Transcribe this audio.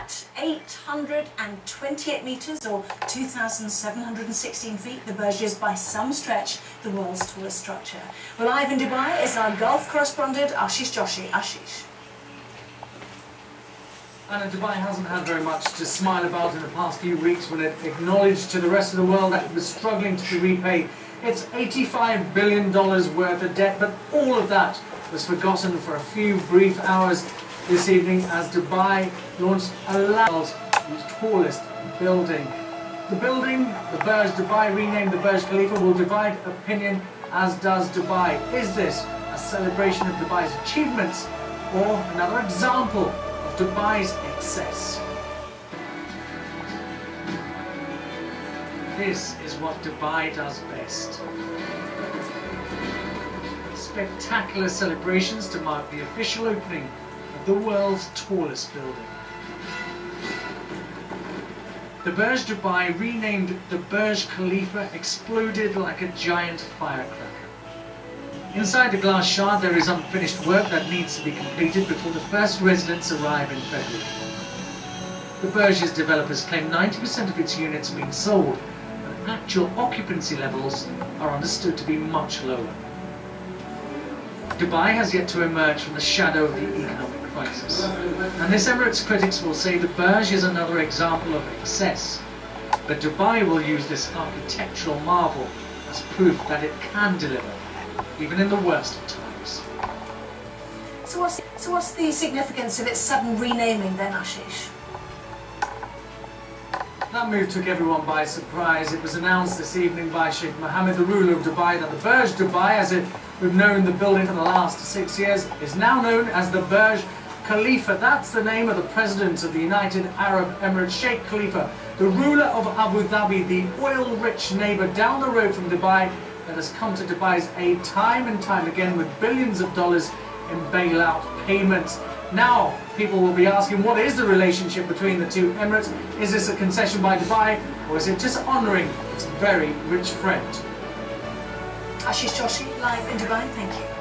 At 828 metres or 2,716 feet, the Burj is by some stretch the world's tallest structure. Well, live in Dubai is our Gulf correspondent Ashish Joshi. Ashish. And Dubai hasn't had very much to smile about in the past few weeks when it acknowledged to the rest of the world that it was struggling to repay its $85 billion worth of debt. But all of that was forgotten for a few brief hours this evening as Dubai launched the world's tallest building. The building, the Burj Dubai, renamed the BURJ KHALIFA, will divide opinion, as does Dubai. Is this a celebration of Dubai's achievements or another example of Dubai's excess? This is what Dubai does best. Spectacular celebrations to mark the official opening of the world's tallest building. The Burj Dubai, renamed the BURJ KHALIFA, exploded like a giant firecracker. Inside the glass shard there is unfinished work that needs to be completed before the first residents arrive in February. The Burj's developers claim 90% of its units are being sold, but actual occupancy levels are understood to be much lower. Dubai has yet to emerge from the shadow of the economic crisis, and this Emirates critics will say the Burj is another example of excess, but Dubai will use this architectural marvel as proof that it can deliver, even in the worst of times. So what's the significance of its sudden renaming then, Ashish? That move took everyone by surprise. It was announced this evening by Sheikh Mohammed, the ruler of Dubai, that the Burj Dubai, as we've known the building for the last 6 years, is now known as the BURJ KHALIFA. That's the name of the President of the United Arab Emirates, Sheikh Khalifa, the ruler of Abu Dhabi, the oil-rich neighbour down the road from Dubai that has come to Dubai's aid time and time again with billions of dollars in bailout payments. Now, people will be asking, what is the relationship between the two Emirates? Is this a concession by Dubai, or is it just honouring its very rich friend? Ashish Joshi, live in Dubai, thank you.